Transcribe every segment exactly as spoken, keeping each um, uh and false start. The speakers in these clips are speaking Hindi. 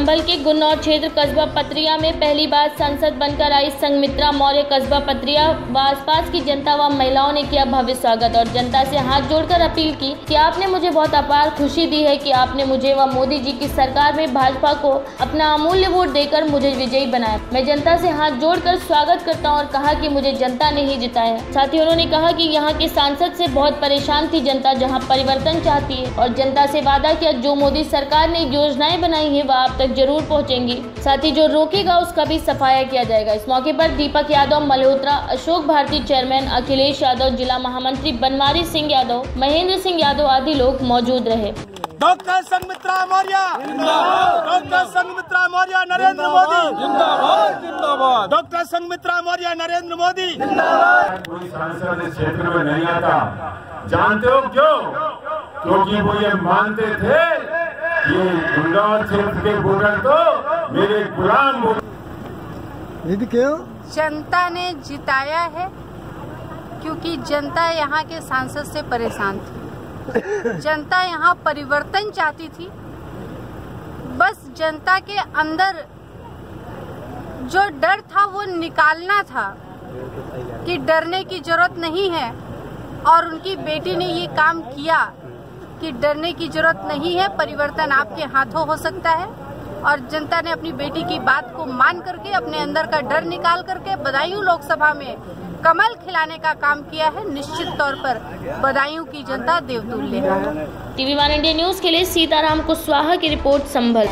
संभल के गुन्नौर क्षेत्र कस्बा पतरिया में पहली बार सांसद बनकर आई संघमित्रा मौर्य कस्बा पतरिया व आसपास की जनता व महिलाओं ने किया भव्य स्वागत और जनता से हाथ जोड़कर अपील की कि आपने मुझे बहुत अपार खुशी दी है कि आपने मुझे व मोदी जी की सरकार में भाजपा को अपना अमूल्य वोट देकर मुझे विजयी बनाया। मैं जनता से हाथ जोड़कर स्वागत करता हूं और कहा कि मुझे जनता ने ही जिताया। साथ ही उन्होंने कहा कि यहाँ के सांसद से बहुत परेशान थी जनता, जहाँ परिवर्तन चाहती है और जनता से वादा किया जो मोदी सरकार ने योजनाएं बनाई है वह आप तक जरूर पहुँचेंगी। साथ ही जो रोकेगा उसका भी सफाया किया जाएगा। इस मौके पर दीपक यादव मल्होत्रा, अशोक भारती चेयरमैन, अखिलेश यादव जिला महामंत्री, बनवारी सिंह यादव, महेंद्र सिंह यादव आदि लोग मौजूद रहे। डॉक्टर संघमित्रा मौर्य जिंदाबाद, डॉक्टर संघमित्रा मौर्य नरेंद्र मोदी जिंदाबाद, जिंदाबाद, डॉक्टर संघमित्रा मौर्य नरेंद्र मोदी जिंदाबाद। कोई सांसद इस क्षेत्र में नहीं आता, जानते हो क्यों? क्योंकि वो ये मानते थे कि गुन्नौर क्षेत्र के वोटर तो मेरे गुलाम वोटर। क्यों? जनता ने जिताया है क्योंकि जनता यहाँ के सांसद से परेशान थी। जनता यहाँ परिवर्तन चाहती थी। बस जनता के अंदर जो डर था वो निकालना था कि डरने की जरूरत नहीं है और उनकी बेटी ने ये काम किया कि डरने की जरूरत नहीं है, परिवर्तन आपके हाथों हो सकता है। और जनता ने अपनी बेटी की बात को मान करके अपने अंदर का डर निकाल करके बदायूं लोकसभा में कमल खिलाने का काम किया है। निश्चित तौर पर बदायूं की जनता देवतुल्य है। टीवी वन इंडिया न्यूज के लिए सीताराम कुशवाहा की रिपोर्ट संभल।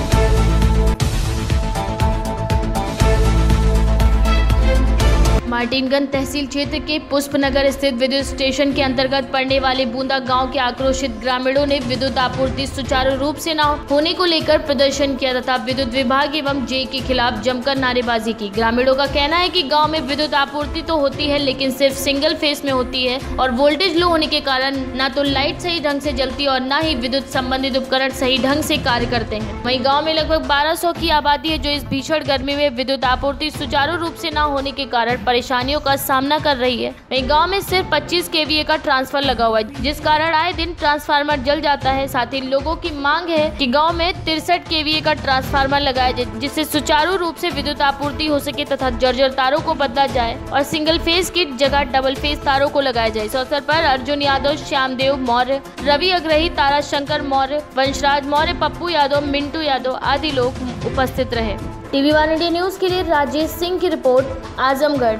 मार्टिनगंज तहसील क्षेत्र के पुष्पनगर स्थित विद्युत स्टेशन के अंतर्गत पड़ने वाले बूंदा गांव के आक्रोशित ग्रामीणों ने विद्युत आपूर्ति सुचारू रूप से न होने को लेकर प्रदर्शन किया तथा विद्युत विभाग एवं जे के खिलाफ जमकर नारेबाजी की। ग्रामीणों का कहना है कि गांव में विद्युत आपूर्ति तो होती है लेकिन सिर्फ सिंगल फेस में होती है और वोल्टेज लो होने के कारण न तो लाइट सही ढंग से जलती और न ही विद्युत संबंधित उपकरण सही ढंग से कार्य करते हैं। वहीं गाँव में लगभग बारह सौ की आबादी है जो इस भीषण गर्मी में विद्युत आपूर्ति सुचारू रूप से न होने के कारण परेशानियों का सामना कर रही है। वहीं गांव में सिर्फ पच्चीस केवीए का ट्रांसफर लगा हुआ है जिस कारण आए दिन ट्रांसफार्मर जल जाता है। साथ ही लोगों की मांग है कि गांव में तिरसठ केवीए का ट्रांसफार्मर लगाया जाए जिससे सुचारू रूप से विद्युत आपूर्ति हो सके तथा जर्जर तारों को बदला जाए और सिंगल फेज की जगह डबल फेज तारों को लगाया जाए। इस अवसर पर अर्जुन यादव, श्यामदेव मौर्य, रवि अग्रही, तारा शंकर मौर्य, वंशराज मौर्य, पप्पू यादव, मिंटू यादव आदि लोग उपस्थित रहे। टीवी वन इंडिया न्यूज के लिए राजेश सिंह की रिपोर्ट, आजमगढ़।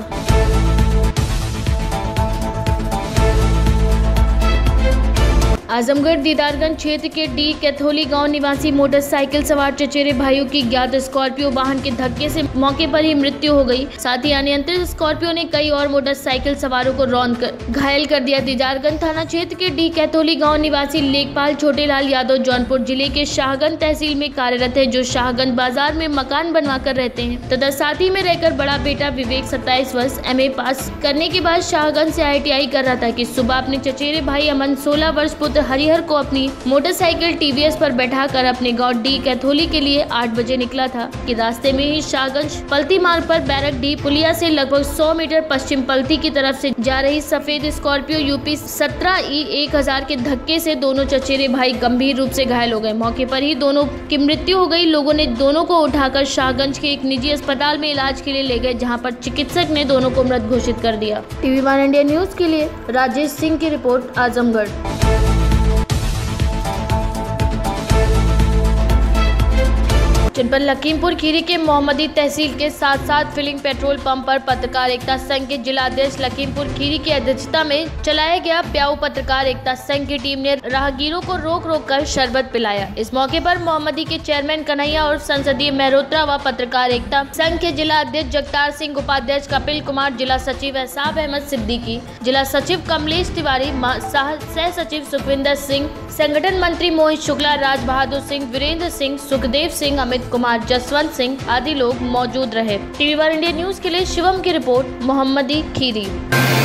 आजमगढ़ दीदारगंज क्षेत्र के डी कैथोली गांव निवासी मोटरसाइकिल सवार चचेरे भाइयों की ज्ञात स्कॉर्पियो वाहन के धक्के से मौके पर ही मृत्यु हो गई। साथ ही अनियंत्रित स्कॉर्पियो ने कई और मोटरसाइकिल सवारों को रौंद कर घायल कर दिया। दीदारगंज थाना क्षेत्र के डी कैथोली गांव निवासी लेखपाल छोटेलाल यादव जौनपुर जिले के शाहगंज तहसील में कार्यरत है जो शाहगंज बाजार में मकान बनवा कर रहते हैं तथा साथ ही में रहकर बड़ा बेटा विवेक सत्ताईस वर्ष एम ए पास करने के बाद शाहगंज से आई टी आई कर रहा था कि सुबह अपने चचेरे भाई अमन सोलह वर्ष पुत्र हरिहर को अपनी मोटरसाइकिल टीवीएस पर बैठाकर अपने गांव डी कैथोली के लिए आठ बजे निकला था कि रास्ते में ही शाहगंज पलती मार्ग पर बैरक डी पुलिया से लगभग सौ मीटर पश्चिम पलती की तरफ से जा रही सफेद स्कॉर्पियो यूपी सत्रह ई एक हजार के धक्के से दोनों चचेरे भाई गंभीर रूप से घायल हो गए। मौके पर ही दोनों की मृत्यु हो गई। लोगों ने दोनों को उठाकर शाहगंज के एक निजी अस्पताल में इलाज के लिए ले गए जहाँ पर चिकित्सक ने दोनों को मृत घोषित कर दिया। टीवी वन इंडिया न्यूज के लिए राजेश सिंह की रिपोर्ट, आजमगढ़। जनपद लखीमपुर खीरी के मोहम्मदी तहसील के साथ साथ फिलिंग पेट्रोल पंप पर पत्रकार एकता संघ के जिला अध्यक्ष लखीमपुर खीरी की अध्यक्षता में चलाया गया प्याऊ पत्रकार एकता संघ की टीम ने राहगीरों को रोक रोक कर शरबत पिलाया। इस मौके पर मोहम्मदी के चेयरमैन कन्हैया और संसदीय मल्होत्रा व पत्रकार एकता संघ के जिला अध्यक्ष जगतार सिंह, उपाध्यक्ष कपिल कुमार, जिला सचिव एहसाब अहमद सिद्दीकी, जिला सचिव कमलेश तिवारी, सह सचिव सुखविंदर सिंह, संगठन मंत्री मोहित शुक्ला, राज बहादुर सिंह, वीरेंद्र सिंह, सुखदेव सिंह, अमित कुमार, जसवंत सिंह आदि लोग मौजूद रहे। टीवी वन इंडिया न्यूज के लिए शिवम की रिपोर्ट, मोहम्मदी खीरी।